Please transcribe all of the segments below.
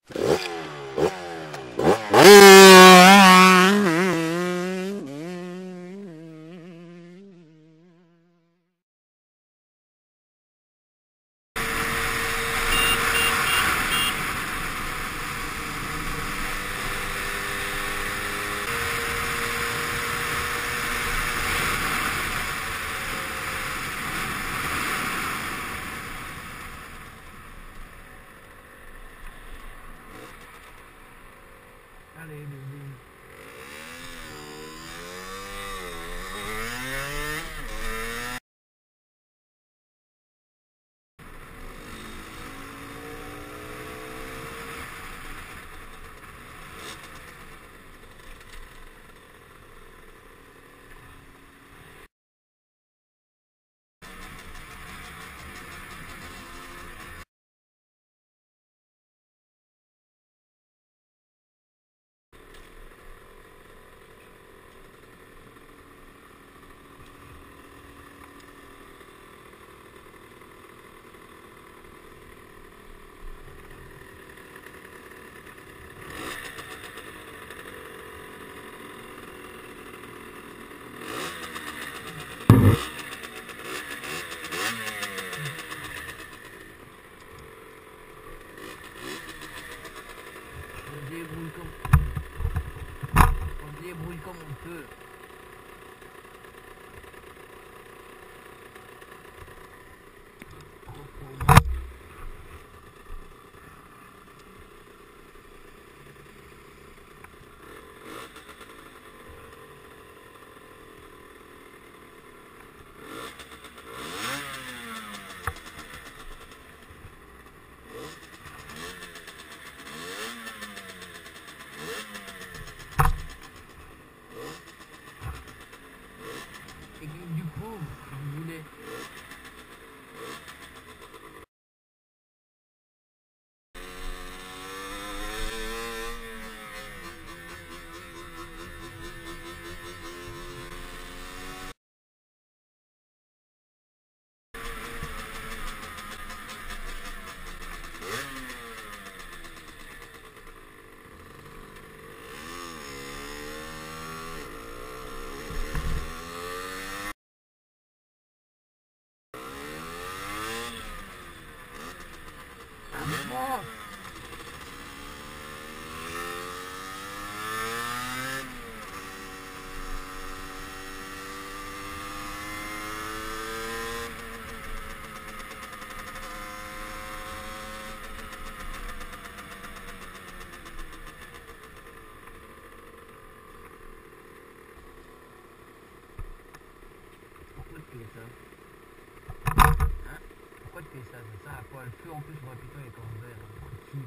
Allez, bébé. On se débrouille comme on peut. Et du coup, vous voulez... Pourquoi tu fais ça? Hein? Pourquoi tu fais ça? Ça sert à quoi? Le feu en plus, je vois plutôt les corps verts.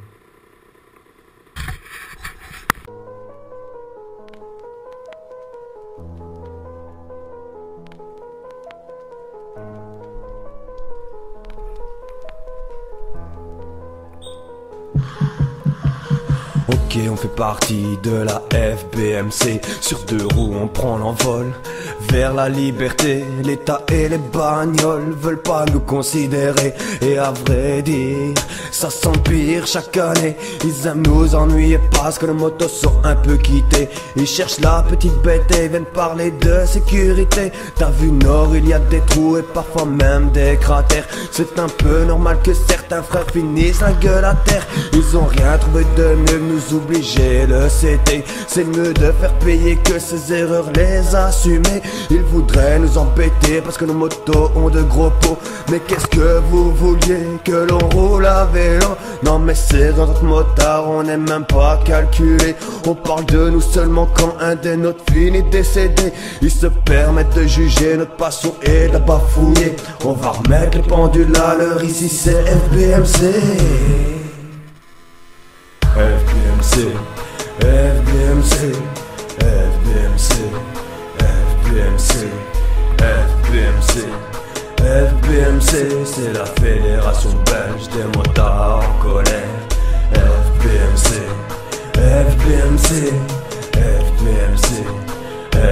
Ok, on fait partie de la FBMC. Sur 2 roues on prend l'envol vers la liberté. L'État et les bagnoles veulent pas nous considérer. Et à vrai dire, ça s'empire chaque année. Ils aiment nous ennuyer parce que nos motos sont un peu quittées. Ils cherchent la petite bête et viennent parler de sécurité. T'as vu Nord, il y a des trous et parfois même des cratères. C'est un peu normal que certains frères finissent la gueule à terre. Ils ont rien trouvé de mieux que nous obliger, le CT. C'est mieux de faire payer que ces erreurs les assumer. Ils voudraient nous embêter parce que nos motos ont de gros pots. Mais qu'est-ce que vous vouliez? Que l'on roule à vélo? Non mais c'est dans notre motard, on n'est même pas calculé. On parle de nous seulement quand un des nôtres finit décédé. Ils se permettent de juger notre passion et de la bafouiller. On va remettre les pendules à l'heure, ici c'est FBMC. FBMC, FBMC, FBMC, FBMC, FBMC, FBMC, c'est la fédération belge des motards en colère. FBMC, FBMC, FBMC,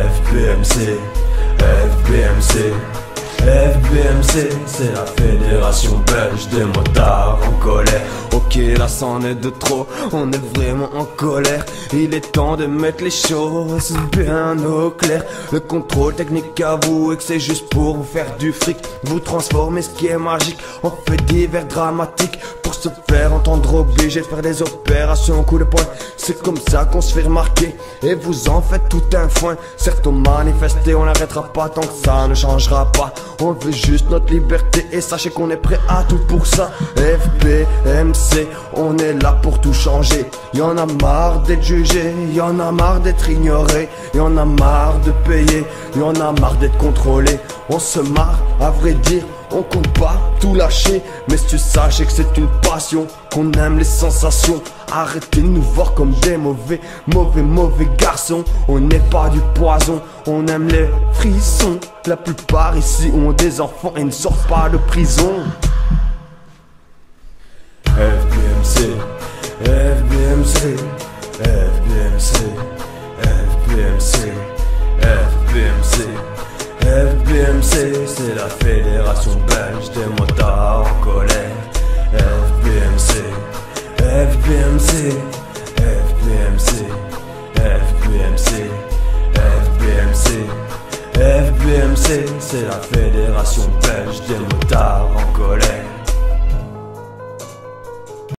FBMC, FBMC, FBMC, c'est la fédération fédération belge des motards en colère. Ok, là c'en est de trop, on est vraiment en colère. Il est temps de mettre les choses bien au clair. Le contrôle technique avoue que c'est juste pour vous faire du fric. Vous transformez ce qui est magique en fait divers dramatiques. Pour se faire entendre obligé de faire des opérations au coup de poing. C'est comme ça qu'on se fait remarquer et vous en faites tout un foin. Certes on manifester, on n'arrêtera pas tant que ça ne changera pas. On veut juste notre liberté et sachez qu'on est prêt à tout pour ça. FBMC, on est là pour tout changer. Y'en a marre d'être jugé, y'en a marre d'être ignoré, y'en a marre de payer, y'en a marre d'être contrôlé. On se marre, à vrai dire, on compte pas tout lâcher. Mais si tu sachais que c'est une passion, qu'on aime les sensations. Arrêtez de nous voir comme des mauvais garçons. On n'est pas du poison, on aime les frissons. La plupart ici ont des enfants et ne sortent pas de prison. FBMC, FBMC, FBMC, FBMC, FBMC, FBMC, c'est la fédération belge des motards en colère. FBMC, FBMC, FBMC, FBMC, FBMC, FBMC, c'est la fédération belge des motards en colère.